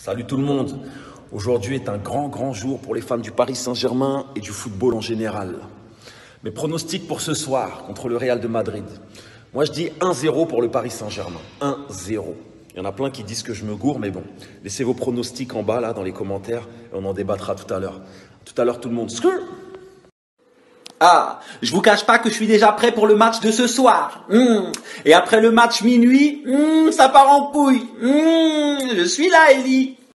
Salut tout le monde. Aujourd'hui est un grand jour pour les fans du Paris Saint-Germain et du football en général. Mes pronostics pour ce soir contre le Real de Madrid. Moi je dis 1-0 pour le Paris Saint-Germain. 1-0. Il y en a plein qui disent que je me gourre, mais bon. Laissez vos pronostics en bas là dans les commentaires et on en débattra tout à l'heure. Tout à l'heure tout le monde. Ah, je vous cache pas que je suis déjà prêt pour le match de ce soir. Et après le match minuit, ça part en couille. Je suis là, Ellie.